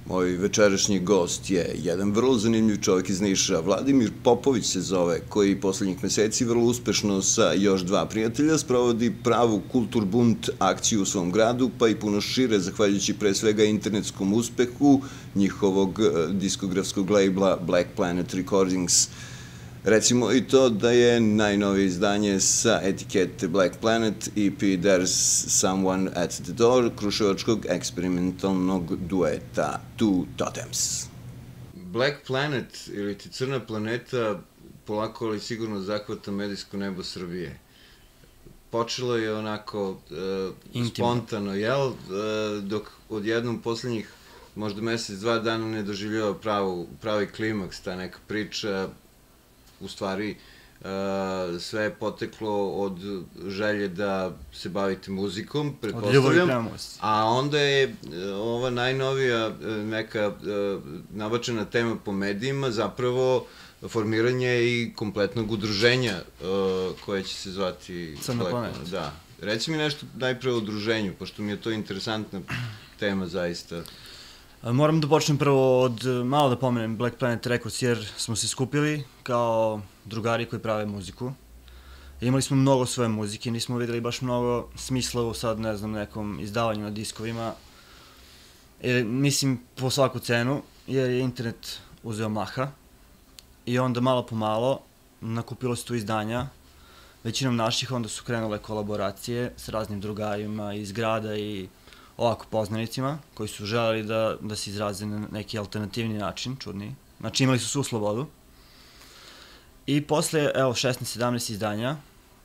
Moj večerašnji gost je jedan vrlo zanimljiv čovjek iz Niša. Vladimir Popović se zove, koji poslednjih meseci vrlo uspešno sa još dva prijatelja sprovodi pravu Kulturbunt akciju u svom gradu, pa i puno šire, zahvaljujući pre svega internetskom uspehu njihovog diskografskog labela Black Planet Recordings. Recimo i to da je najnovije izdanje sa etikete Black Planet EP There's Someone at the Door kruševačkog eksperimentalnog dueta Two Totems. Black Planet ili ti Crna planeta polako ali sigurno zahvata medijsko nebo Srbije. Počelo je onako spontano, jel? Dok odjednom poslednjih možda mesec, dva dana ne doživljava pravi klimaks, ta neka priča. U stvari, sve je poteklo od želje da se bavite muzikom, pretpostavljam, a onda je ova najnovija neka nabačena tema po medijima zapravo formiranje i kompletnog udruženja koje će se zvati Crna planeta. Da. Reci mi nešto najpre o udruženju, pošto mi je to interesantna tema zaista. Moram da počnem prvo od, malo da pomenem Black Planet Records, jer smo se skupili kao drugari koji prave muziku. Imali smo mnogo svoje muzike, nismo videli baš mnogo smisla u sad, ne znam, nekom izdavanju na diskovima. Mislim, po svaku cenu, jer je internet uzeo maha. I onda malo po malo nakupilo se tu izdanja, većinom naših, onda su krenule kolaboracije s raznim drugarima iz grada i ovako poznanicima, koji su želeli da se izraze na neki alternativni način, čudni. Znači imali su svu slobodu. I posle, evo, 16-17 izdanja,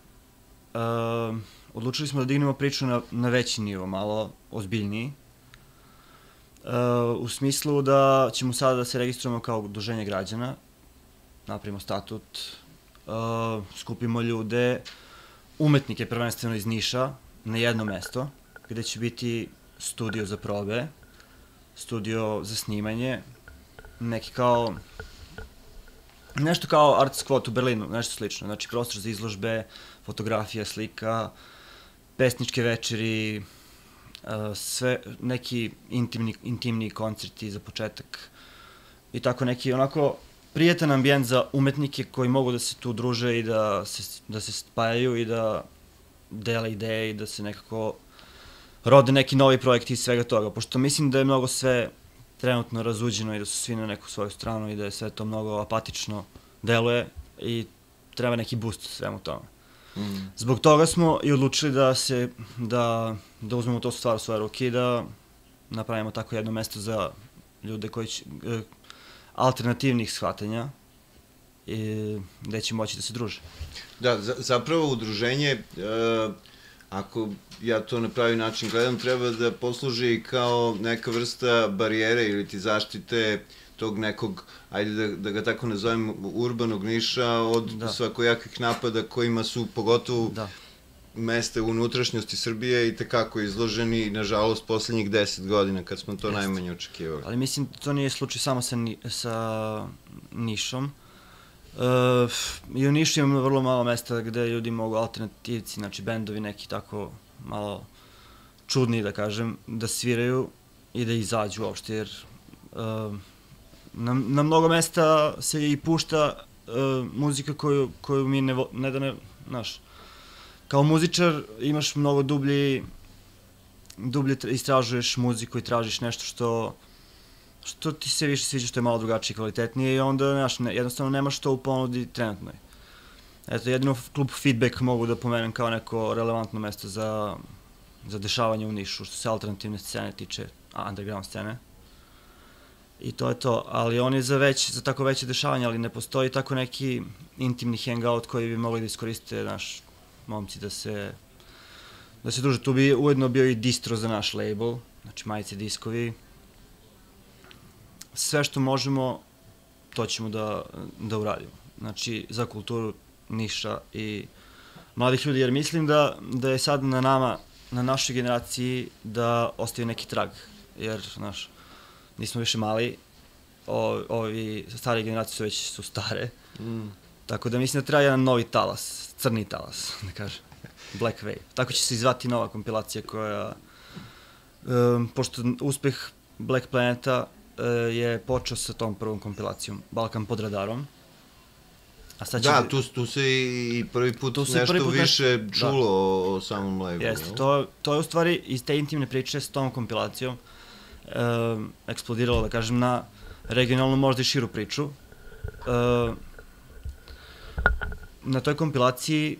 odlučili smo da dignemo priču na veći nivo, malo ozbiljniji. U smislu da ćemo sada da se registrujemo kao udruženje građana, napravimo statut, skupimo ljude, umetnike prvenstveno iz Niša, na jedno mesto, gde će biti studio za probe, studio za snimanje, neki kao, nešto kao Art Squat u Berlinu, nešto slično, znači prostor za izložbe, fotografija, slika, pesničke večeri, sve neki intimni koncerti za početak i tako neki onako prijetan ambijent za umetnike koji mogu da se tu druže i da se spajaju i da dele ideje i da se nekako rode neki novi projekti iz svega toga, pošto mislim da je mnogo sve trenutno razuđeno i da su svi na neku svoju stranu i da je sve to mnogo apatično deluje i treba neki boost svemu tome. Zbog toga smo i odlučili da uzmemo to stvar u svoje ruke i da napravimo tako jedno mesto za ljude koji će, alternativnih shvatanja, gde će moći da se druže. Da, zapravo udruženje, ako ja to na pravi način gledam, treba da posluži kao neka vrsta barijere ili ti zaštite tog nekog, ajde da ga tako nazovem, urbanog Niša od svakojakih napada kojima su pogotovo mesta u unutrašnjosti Srbije i tekako izloženi, nažalost, poslednjih 10 godina, kad smo to najmanje očekivali. Ali mislim, to nije slučaj samo sa Nišom. I u Nišu imamo vrlo malo mesta gde ljudi mogu, alternativci, znači bendovi neki tako malo čudni, da kažem, da sviraju i da izađu uopšte, jer na mnogo mesta se i pušta muzika koju mi ne da ne, znaš, kao muzičar imaš mnogo dublje istražuješ muziku i tražiš nešto što ti se više sviđa, što je malo drugačije i kvalitetnije i onda, znaš, jednostavno nemaš to u ponudi trenutnoj. Eto, jedino klub Feedback mogu da pomenem kao neko relevantno mesto za dešavanje u Nišu, što se alternativne scene tiče, underground scene. I to je to, ali on je za tako veće dešavanje, ali ne postoji tako neki intimni hangout koji bi mogli da iskoriste, znaš, momci da se druže. Tu bi ujedno bio i distro za naš label, znači majice, diskovi. Sve što možemo, to ćemo da uradimo. Znači, za kulturu Niša i mladih ljudi, jer mislim da je sad na nama, na našoj generaciji, da ostaje neki trag. Jer, znaš, nismo više mali, ovi starije generacije su stare. Tako da mislim da treba jedan novi talas, crni talas, da kažem, Black Wave. Tako će se izvati nova kompilacija koja, pošto uspeh Black Planeta je počeo sa tom prvom kompilacijom, Balkan pod radarom. A sad će... Da, tu se i prvi put nešto više čulo o samom Legu. Jeste, to je u stvari iz te intimne priče s tom kompilacijom eksplodiralo, da kažem, na regionalnu, možda i širu priču. Na toj kompilaciji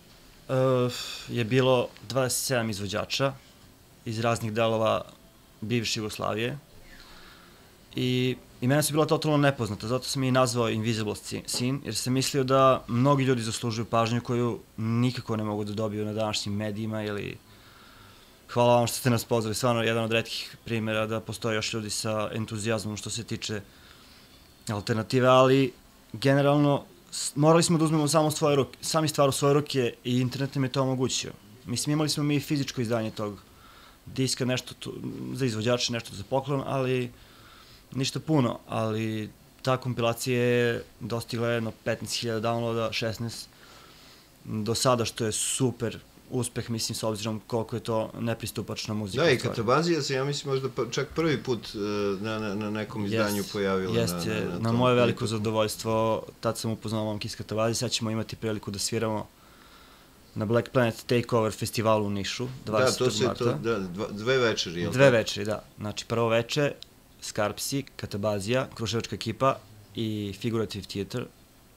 je bilo 27 izvođača iz raznih delova bivše Jugoslavije i mene su bila totalno nepoznata, zato sam i nazvao Invisible Scene, jer sam mislio da mnogi ljudi zaslužuju pažnju koju nikako ne mogu da dobiju na današnjim medijima ili... Hvala vam što ste nas pozvali, stvarno jedan od retkih primjera da postoje još ljudi sa entuzijazmom što se tiče alternative, ali generalno morali smo da uzmemo sami stvar u svoje ruke i internet nam je to omogućio. Mislim, imali smo mi fizičko izdanje tog diska, nešto za izvođače, nešto za poklon, ali ništa puno, ali ta kompilacija je dostigla jedno 15.000 downloada, 16 do sada, što je super uspeh, mislim, s obzirom koliko je to nepristupačna muzika. Da, i Katabazija se, ja mislim, možda čak prvi put na nekom izdanju pojavila. Jeste, na moje veliko zadovoljstvo, tad sam upoznao momke iz Katabazije, sad ćemo imati priliku da sviramo na Black Planet Takeover festivalu u Nišu, 20. marta. Da, dve večeri, je li? Dve večeri, da. Znači, prvo veče, Skarpsi, Katabazija, Kruševačka ekipa i Figurative Theater,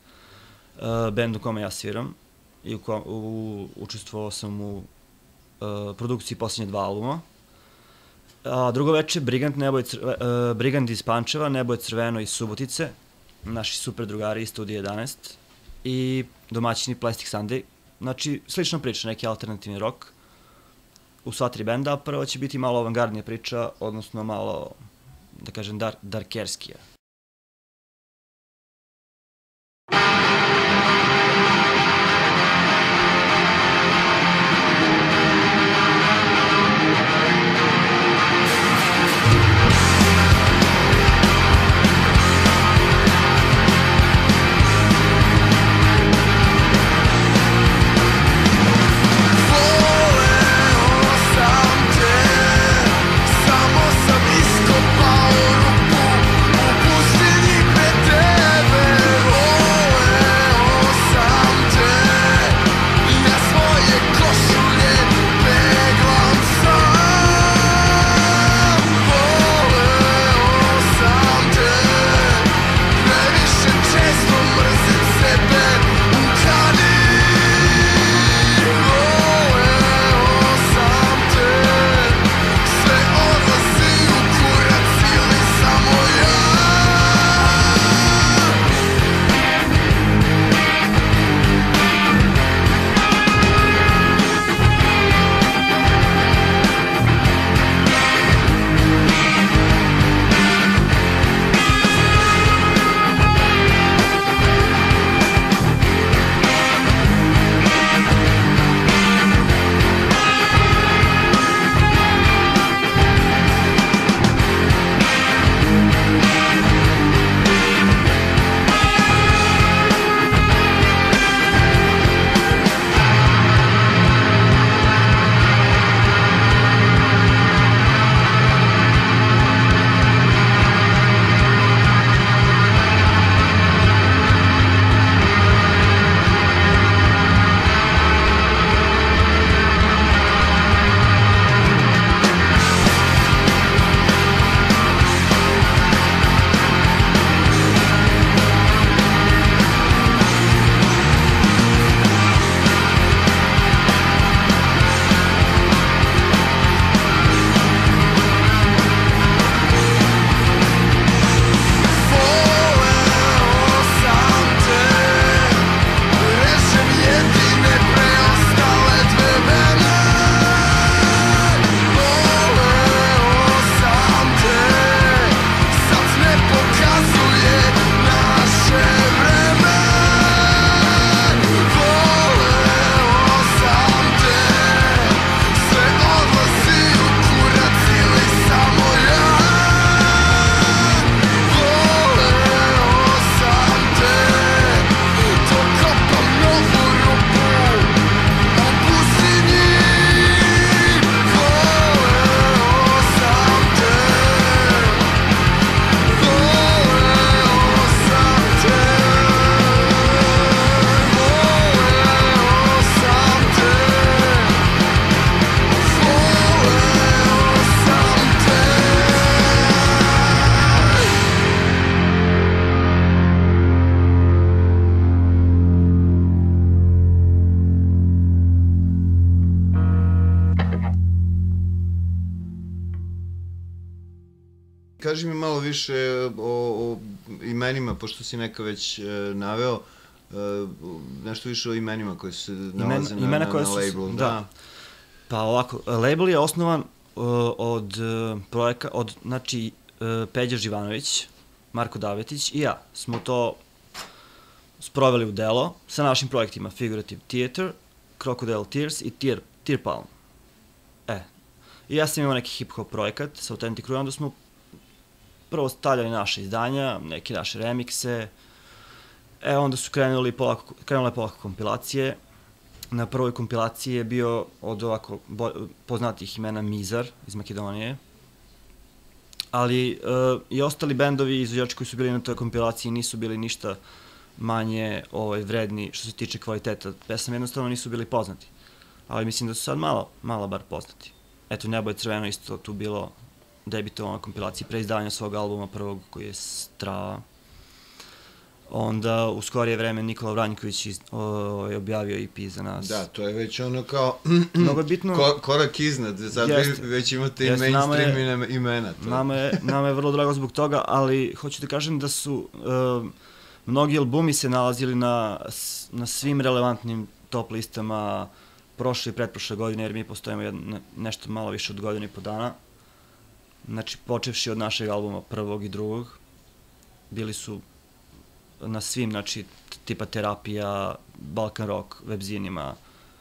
bend u kome ja sviram. I učestvovao sam u produkciji posljednje 2 albuma. Drugo veče, Brigand iz Pančeva, Nebo je crveno iz Subotice, naši super drugari iz Studija 11 i domaćini Plastic Sunday. Znači, slična priča, neki alternativni rock u sva 3 benda, a prvo će biti malo avangardnija priča, odnosno malo, da kažem, darkerskija. Samo sam iskopao rupu u kaži mi malo više o imenima, pošto si neka već naveo, nešto više o imenima koje se nalaze na labelu. Da. Pa ovako, label je osnovan od znači, Peđa Živanović, Marko Davetić i ja smo to sproveli u delo sa našim projektima Figurative Theater, Crocodile Tears i Tear Palm. I ja sam imao neki hip-hop projekat sa Authentic Crew, onda smo prvo stavljali naše izdanja, neke naše remikse, onda su krenule polako kompilacije. Na prvoj kompilaciji je bio od ovako poznatih imena Mizar iz Makedonije, ali i ostali bendovi i izvođači koji su bili na toj kompilaciji nisu bili ništa manje vredni što se tiče kvaliteta pesama, jednostavno nisu bili poznati. Ali mislim da su sad malo bar poznati. Eto, Nebo je crveno isto tu bilo debitovano na kompilaciji pre izdavanja svog albuma prvog koji je Strava. Onda u skorije vreme Nikola Vranjković objavio EP za nas. Da, to je već ono kao korak iznad, sad već imate i mainstream imena. Nama je vrlo drago zbog toga, ali hoću da kažem da su mnogi albumi se nalazili na svim relevantnim top listama prošle i pretprošle godine, jer mi postojimo nešto malo više od godinu i po dana. Znači, počevši od našeg albuma prvog i drugog, bili su na svim, znači, tipa Terapija, Balkan Rock, webzinima,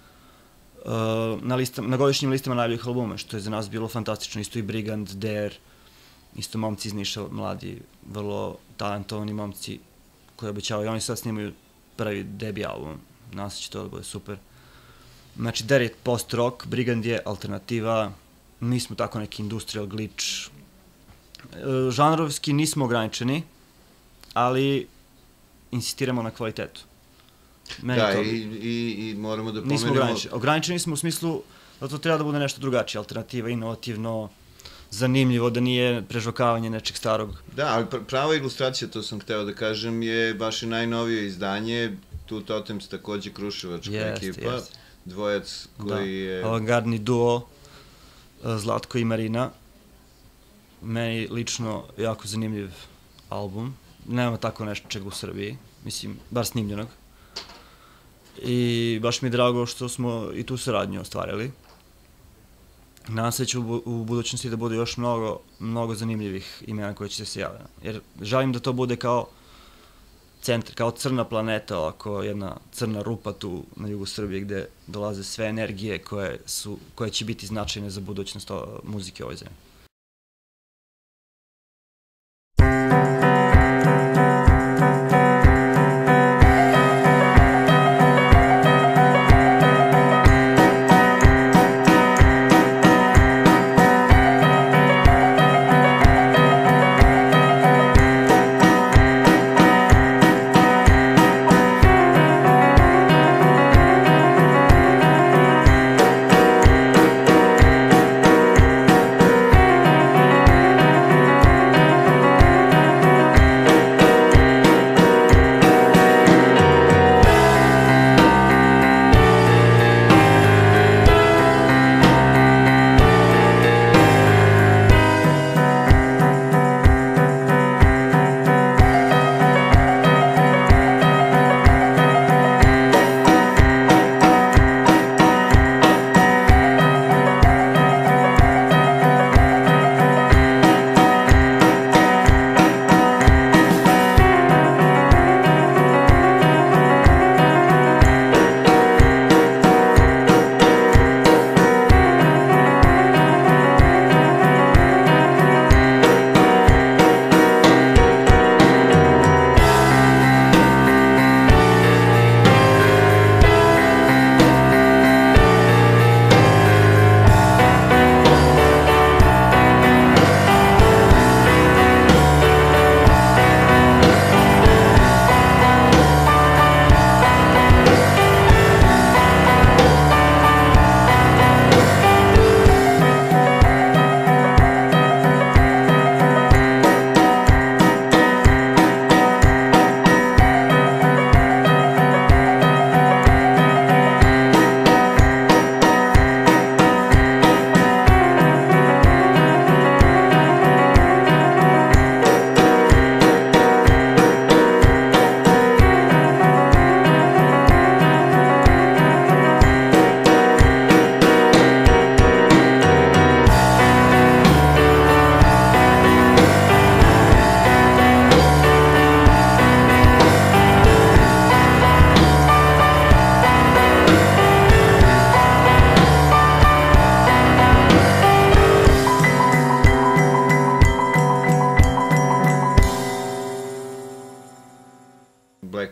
na godišnjim listama najboljih albuma, što je za nas bilo fantastično, isto i Brigand, Dare, isto momci iz Niša, mladi, vrlo talentovani momci koji obećavaju, oni sad snimaju prvi debi album, nadam se će to da bude super. Znači, Dare je post-rock, Brigand je alternativa, mi smo tako neki industrial glitch. Žanrovski nismo ograničeni, ali insistiramo na kvalitetu. Da, i moramo da pomenemo... Nismo ograničeni smo u smislu da to treba da bude nešto drugačije, alternativa, inovativno, zanimljivo, da nije prežvakavanje nečeg starog. Da, ali prava ilustracija, to sam hteo da kažem, je vaše najnovije izdanje, Two Totems, takođe Kruševačka ekipa, dvojac koji je... Avangardni duo, Zlatko i Marina. Meni lično jako zanimljiv album. Nema tako nešto čega u Srbiji, mislim, bar snimljenog. I baš mi je drago što smo i tu saradnju ostvarili. Nadam se da će u budućnosti da bude još mnogo zanimljivih imena koje će se javiti. Jer želim da to bude kao centar, kao crna planeta, ovako jedna crna rupa tu na jugu Srbije gde dolaze sve energije koje će biti značajne za budućnost muzike u ovoj zemlji.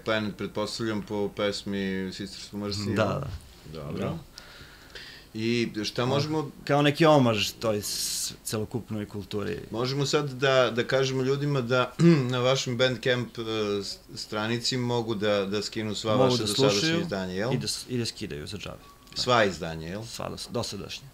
Planet, pretpostavljam po pesmi Sisters of Mercy. Da. Dobro. I šta možemo... Kao neki omaž toj celokupnoj kulturi. Možemo sad da kažemo ljudima da na vašem Bandcamp stranici mogu da skinu sva vaša dosadašnja izdanja, jel? I da skidaju za džabe. Sva izdanja, jel? Sva dosadašnja.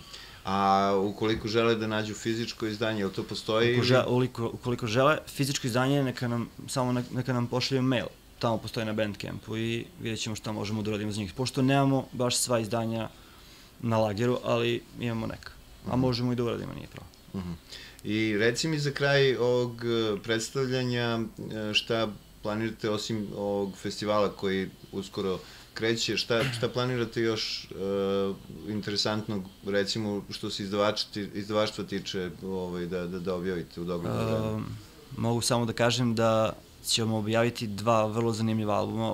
A ukoliko žele da nađu fizičko izdanje, jel to postoji? Ukoliko žele fizičko izdanje, neka nam pošalju mail. Tamo postoji na Bandcampu i vidjet ćemo šta možemo da uradimo za njih. Pošto nemamo baš sva izdanja na lageru, ali imamo neka. A možemo i da uradimo, nije problem. I reci mi za kraj ovog predstavljanja šta planirate osim ovog festivala koji uskoro kreće, šta planirate još interesantnog, recimo što se izdavaštva tiče da objavite u dogledno vreme? Mogu samo da kažem da ćemo objaviti 2 vrlo zanimljiva albuma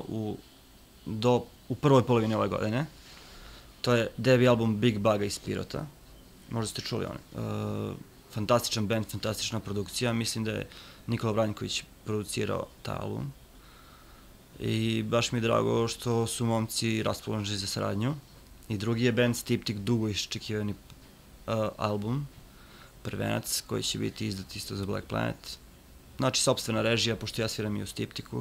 u prvoj polovini ove godine. To je debi album Big Buga iz Pirota. Možda ste čuli one. Fantastičan band, fantastična produkcija. Mislim da je Nikola Branjković producirao taj album. I baš mi je drago što su momci raspoloženi za saradnju. I drugi je band Stiptik, dugo iščekivani album, Prvenac, koji će biti izdat isto za Black Planet. Znači, sopstvena režija, pošto ja sviram i u Stiptiku.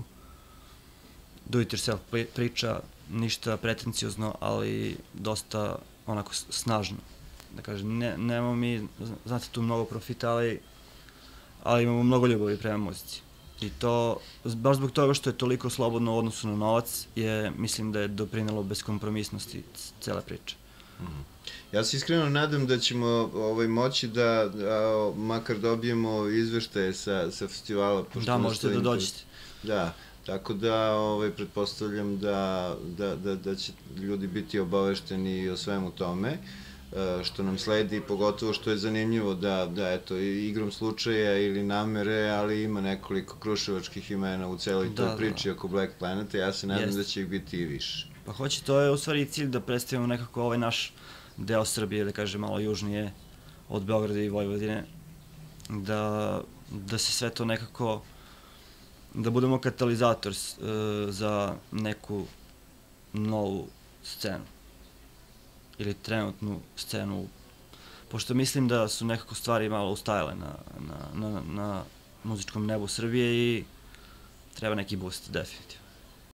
Do it yourself priča, ništa pretenciozno, ali dosta onako snažno. Da kažem, nemamo mi, znate, tu mnogo profita, ali imamo mnogo ljubavi prema muzici. I to, baš zbog toga što je toliko slobodno u odnosu na novac, mislim da je doprinelo beskompromisnosti cele priče. Ja se iskreno nadam da ćemo moći da makar dobijemo izveštaje sa festivala. Da, možete da dođete. Da, tako da pretpostavljam da će ljudi biti obavešteni o svemu tome što nam sledi, pogotovo što je zanimljivo da eto, igrom slučaja ili namere, ali ima nekoliko kruševačkih imena u celoj toj priči oko Black Planeta, ja se nadam da će ih biti i više. Pa hoće, to je u stvari cilj da predstavimo nekako ovaj naš deo Srbije, da kažem malo južnije od Beograda i Vojvodine, da se sve to nekako, da budemo katalizator za neku novu scenu ili trenutnu scenu, pošto mislim da su nekako stvari malo ustajale na muzičkom nebu Srbije i treba neki boost, definitivno.